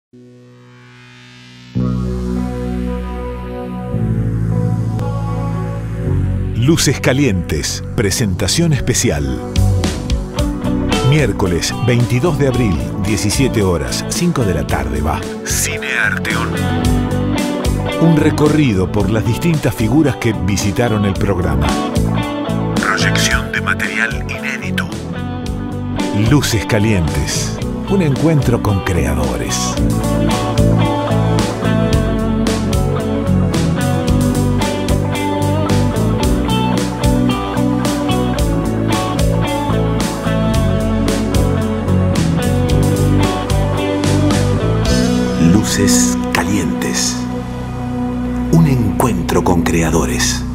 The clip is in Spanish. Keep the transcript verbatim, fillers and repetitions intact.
Luces Calientes, presentación especial. Miércoles veintidós de abril, diecisiete horas, cinco de la tarde, va. Cine Arteón. Un recorrido por las distintas figuras que visitaron el programa. Proyección de material inédito. Luces Calientes, un encuentro con creadores. Luces Calientes. Un encuentro con creadores.